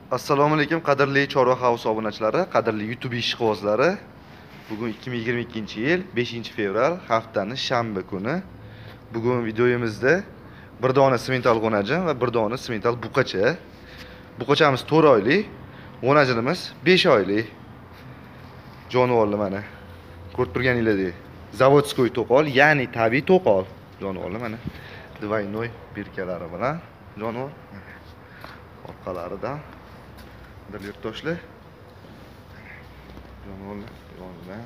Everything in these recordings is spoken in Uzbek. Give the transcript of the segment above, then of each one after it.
Assalomu alaykum qadrli Chorva House obunachilari, qadrli YouTube ishqibozlari. Bugun 2022-yil 5-fevral, haftaning shanba kuni. Bugun videomizda bir dona simental g'o'najin va bir dona simental buqacha. Buqachamiz 4 oylik, g'o'najinimiz 5 oylik. Jonivorlar mana. Ko'rib turganingizdek, zavodskoy to'qol, ya'ni tabiiy to'qol. Jonivorlar mana. Двойной birkalari bilan jonivor. Orqalarida qadrli yurtdoshlar, jonivorlar yonidan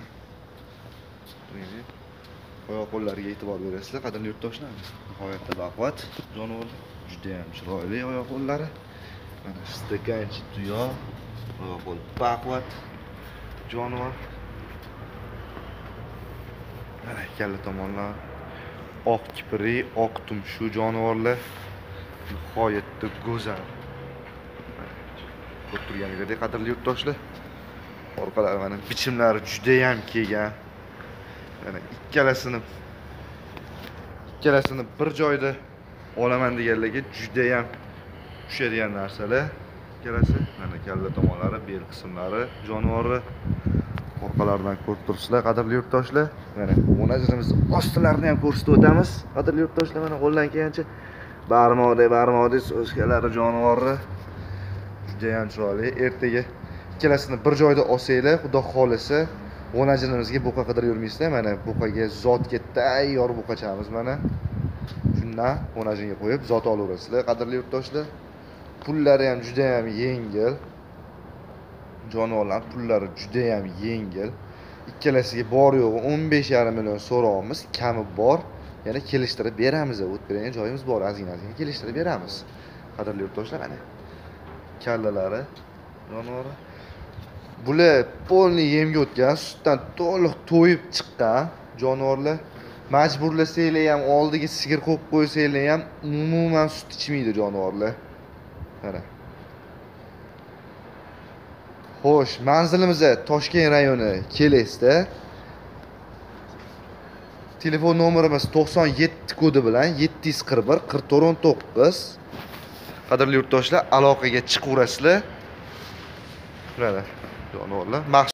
oyoq qo'llariga e'tibor berasizlar, qadrli yurtdoshlar. Nihoyatda baquvvat jonivorlar, juda ham chiroyli oyoq qo'llari. Mana stakanchi tuyoq, oyoq qo'l baquvvat jonivor. Mana kalla tomonlar oq kipri, oq tumshu jonivorlar. Nihoyatda go'zal. Ko'rib turganingizdek, qadrli yurtdoshlar, orqalari mana bichimlari juda ham kelgan. Mana ikkalasini bir joyda olaman deganlarga juda ham tushadigan narsalar. Ikkalasi mana kalla tomonlari, bel qismlari jonivorlar. Orqalaridan ko'rib turibsizlar, qadrli yurtdoshlar. Mana g'o'najinimiz ostilarini ham ko'rsatib o'tamiz, qadrli yurtdoshlar. Mana qo'ldan kelgancha barmoqdek so'zkalari jonivorlar. Juda ham chiroyli. Ertaga ikkalasini bir joyda olsanglar, xudo xolisa, g'o'najinimizga buqa qidirib yurmaysizlar. Mana buqaga zotga tayyor buqachamiz mana. Shundan g'o'najinga qo'yib zot olaverasizlar, qadrli yurtdoshlar. Pullari ham juda ham yengil. Jonivorlar pullari juda ham yengil. Ikkalasiga bor yo'g'i 15,5 million so'rovimiz, kami bor. Yana kelishtirib beramiz. O'ttirgan joyimiz bor, ozgina kelishtirib beramiz. Qadrli yurtdoshlar, mana kallalari jonivor. Bular polni yemga o'tgan, sutdan to'liq to'yib chiqqan jonivorlar. Majburlasanglar ham, oldiga sigir qo'yib qo'ysanglar ham umuman sut ichmaydi jonivorlar. Mana. Xo'sh, manzilimiz Toshkent rayoni Kelesda. Telefon nomerimiz 97 kodi bilan 741 4419. Qadrli yurtdoshlar, aloqaga chiqaverasizlar. Mana jonivorlar.